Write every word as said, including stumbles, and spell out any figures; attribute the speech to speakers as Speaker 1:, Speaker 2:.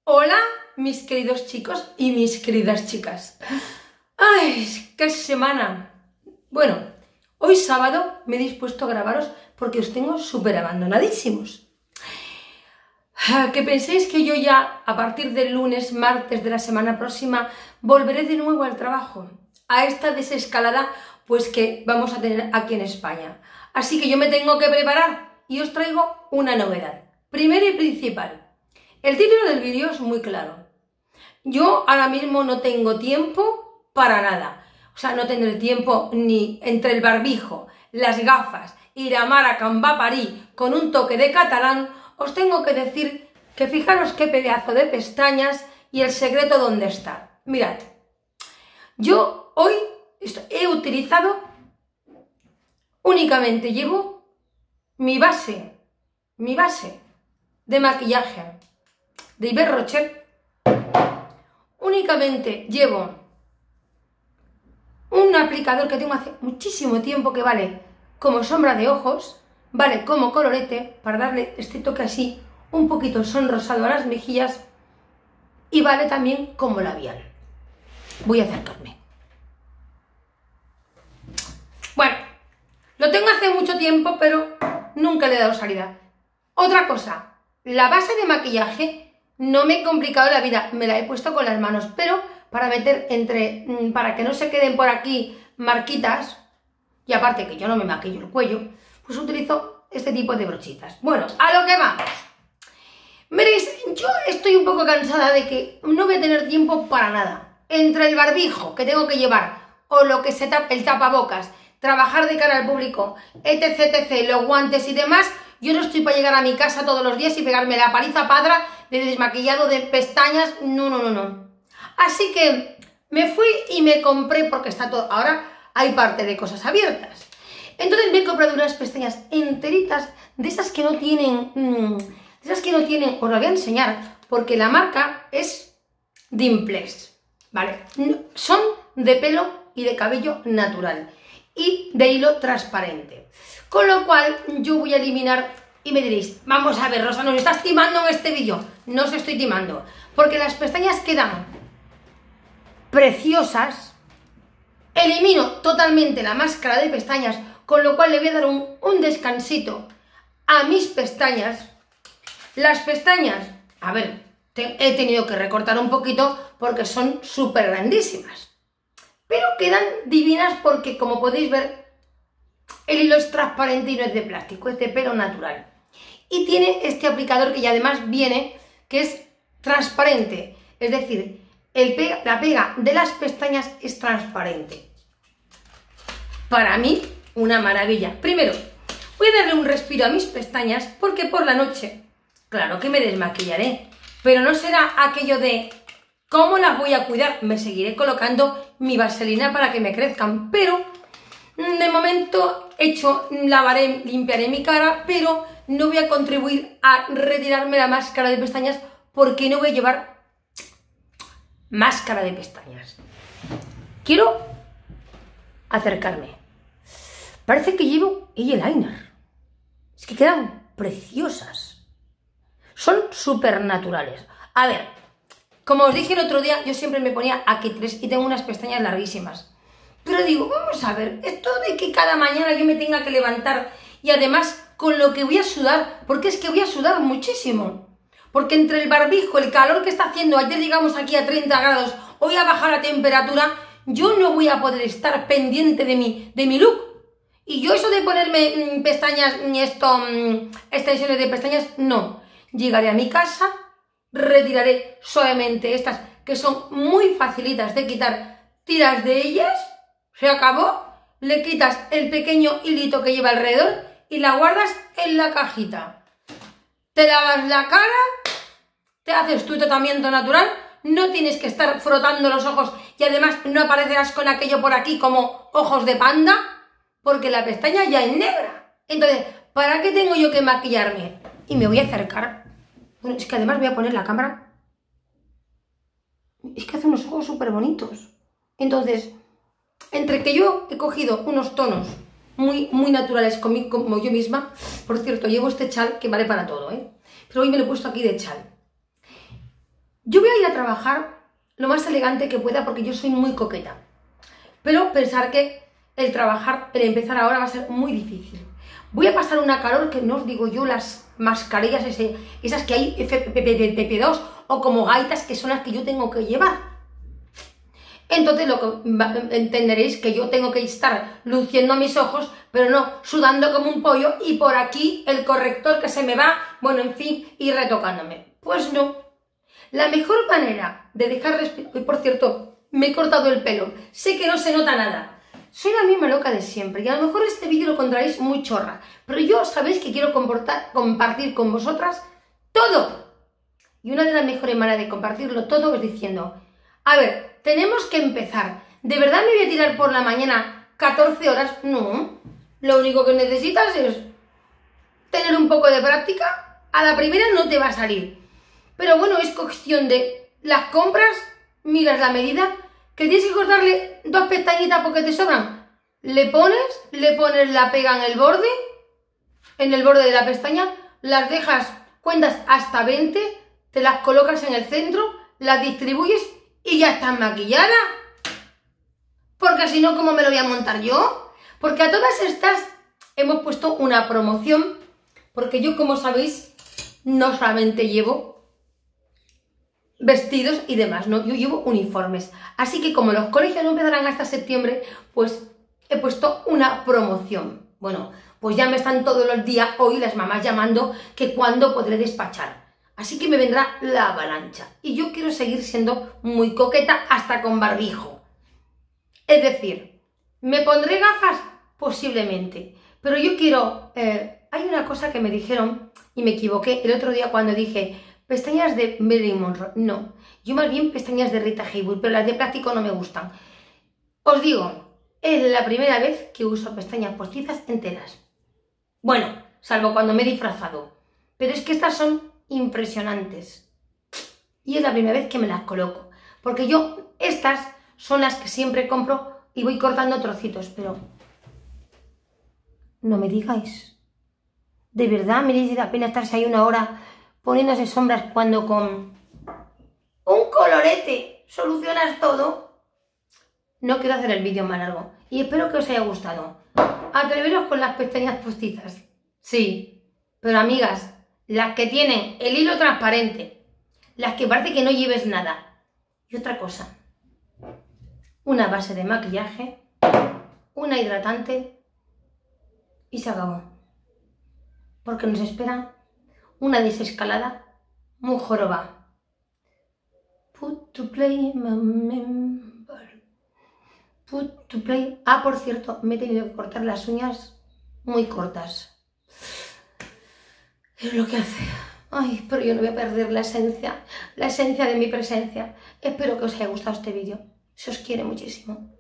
Speaker 1: Hola, mis queridos chicos y mis queridas chicas. ¡Ay, qué semana! Bueno, hoy sábado me he dispuesto a grabaros porque os tengo súper abandonadísimos. Que penséis que yo ya, a partir del lunes, martes de la semana próxima, volveré de nuevo al trabajo, a esta desescalada pues que vamos a tener aquí en España. Así que yo me tengo que preparar y os traigo una novedad. Primero y principal. El título del vídeo es muy claro. Yo ahora mismo no tengo tiempo para nada. O sea, no tendré tiempo ni entre el barbijo, las gafas y la mara can va a París con un toque de catalán. Os tengo que decir que fijaros qué pedazo de pestañas y el secreto dónde está. Mirad, yo hoy he utilizado, únicamente llevo mi base, mi base de maquillaje de Yves Rocher. Únicamente llevo un aplicador que tengo hace muchísimo tiempo que vale como sombra de ojos, vale como colorete para darle este toque así un poquito sonrosado a las mejillas y vale también como labial. Voy a acercarme. Bueno, lo tengo hace mucho tiempo pero nunca le he dado salida. Otra cosa, la base de maquillaje no me he complicado la vida, me la he puesto con las manos, pero para meter entre, para que no se queden por aquí marquitas, y aparte que yo no me maquillo el cuello, pues utilizo este tipo de brochitas. Bueno, a lo que vamos. Veréis, yo estoy un poco cansada de que no voy a tener tiempo para nada. Entre el barbijo que tengo que llevar, o lo que se tapa, el tapabocas, trabajar de cara al público, etc, etc, los guantes y demás, yo no estoy para llegar a mi casa todos los días y pegarme la paliza padra de desmaquillado, de pestañas, no, no, no, no. Así que me fui y me compré, porque está todo, ahora hay parte de cosas abiertas. Entonces me he comprado unas pestañas enteritas, de esas que no tienen, mmm, de esas que no tienen, os las voy a enseñar, porque la marca es Dimples, ¿vale? Son de pelo y de cabello natural y de hilo transparente. Con lo cual yo voy a eliminar, y me diréis, vamos a ver, Rosa, ¿nos estás timando en este vídeo? No os estoy timando, porque las pestañas quedan preciosas. Elimino totalmente la máscara de pestañas, con lo cual le voy a dar un, un descansito a mis pestañas. Las pestañas, a ver, te, he tenido que recortar un poquito porque son súper grandísimas, pero quedan divinas porque, como podéis ver, el hilo es transparente y no es de plástico, es de pelo natural. Y tiene este aplicador que ya además viene, que es transparente. Es decir, el pega, la pega de las pestañas es transparente. Para mí, una maravilla. Primero, voy a darle un respiro a mis pestañas porque por la noche, claro que me desmaquillaré, pero no será aquello de ¿cómo las voy a cuidar? Me seguiré colocando mi vaselina para que me crezcan, pero de momento hecho, lavaré, limpiaré mi cara, pero no voy a contribuir a retirarme la máscara de pestañas porque no voy a llevar máscara de pestañas. Quiero acercarme. Parece que llevo eyeliner. Es que quedan preciosas. Son súper naturales. A ver, como os dije el otro día, yo siempre me ponía aquí tres y tengo unas pestañas larguísimas. Pero digo, vamos a ver, esto de que cada mañana yo me tenga que levantar y además con lo que voy a sudar, porque es que voy a sudar muchísimo. Porque entre el barbijo, el calor que está haciendo, ayer llegamos aquí a treinta grados, hoy a bajar la temperatura, yo no voy a poder estar pendiente de mi, de mi look. Y yo eso de ponerme mmm, pestañas, esto, mmm, extensiones de pestañas, no. Llegaré a mi casa, retiraré suavemente estas que son muy facilitas de quitar, tiras de ellas. Se acabó, le quitas el pequeño hilito que lleva alrededor y la guardas en la cajita. Te lavas la cara, te haces tu tratamiento natural, no tienes que estar frotando los ojos y además no aparecerás con aquello por aquí como ojos de panda, porque la pestaña ya es negra. Entonces, ¿para qué tengo yo que maquillarme? Y me voy a acercar. Bueno, es que además voy a poner la cámara. Es que hace unos ojos súper bonitos. Entonces, entre que yo he cogido unos tonos muy, muy naturales conmigo, como yo misma, por cierto, llevo este chal que vale para todo, ¿eh? Pero hoy me lo he puesto aquí de chal. Yo voy a ir a trabajar lo más elegante que pueda porque yo soy muy coqueta. Pero pensar que el trabajar, el empezar ahora va a ser muy difícil. Voy a pasar una calor que no os digo yo, las mascarillas ese, esas que hay F P P dos o como gaitas que son las que yo tengo que llevar. Entonces lo que entenderéis que yo tengo que estar luciendo mis ojos, pero no sudando como un pollo y por aquí el corrector que se me va, bueno, en fin, y retocándome. Pues no. La mejor manera de dejar respirar... Y por cierto, me he cortado el pelo. Sé que no se nota nada. Soy la misma loca de siempre y a lo mejor este vídeo lo encontraréis muy chorra, pero yo sabéis que quiero compartir con vosotras todo. Y una de las mejores maneras de compartirlo todo es diciendo, a ver, tenemos que empezar. ¿De verdad me voy a tirar por la mañana catorce horas? No. Lo único que necesitas es tener un poco de práctica. A la primera no te va a salir. Pero bueno, es cuestión de las compras, miras la medida, que tienes que cortarle dos pestañitas porque te sobran. Le pones, le pones la pega en el borde, en el borde de la pestaña, las dejas, cuentas hasta veinte, te las colocas en el centro, las distribuyes y ya estás maquillada. Porque si no, ¿cómo me lo voy a montar yo? Porque a todas estas hemos puesto una promoción, porque yo, como sabéis, no solamente llevo vestidos y demás, ¿no? Yo llevo uniformes. Así que como los colegios no empezarán hasta septiembre, pues he puesto una promoción. Bueno, pues ya me están todos los días hoy las mamás llamando que cuándo podré despachar. Así que me vendrá la avalancha. Y yo quiero seguir siendo muy coqueta hasta con barbijo. Es decir, ¿me pondré gafas? Posiblemente. Pero yo quiero... Eh, hay una cosa que me dijeron y me equivoqué el otro día cuando dije... Pestañas de Marilyn Monroe, no. Yo más bien pestañas de Rita Hayworth, pero las de plástico no me gustan. Os digo, es la primera vez que uso pestañas postizas enteras. Bueno, salvo cuando me he disfrazado. Pero es que estas son impresionantes. Y es la primera vez que me las coloco. Porque yo, estas son las que siempre compro y voy cortando trocitos, pero... No me digáis. ¿De verdad merece la pena estarse ahí una hora... poniéndose sombras cuando con un colorete solucionas todo? No quiero hacer el vídeo más largo y espero que os haya gustado. Atreveros con las pestañas postizas. Sí, pero amigas, las que tienen el hilo transparente, las que parece que no lleves nada. Y otra cosa, una base de maquillaje, una hidratante y se acabó. Porque nos espera una desescalada muy joroba. Put to play, remember. Put to play. Ah, por cierto, me he tenido que cortar las uñas muy cortas. Es lo que hace. Ay, pero yo no voy a perder la esencia, la esencia de mi presencia. Espero que os haya gustado este vídeo. Se os quiere muchísimo.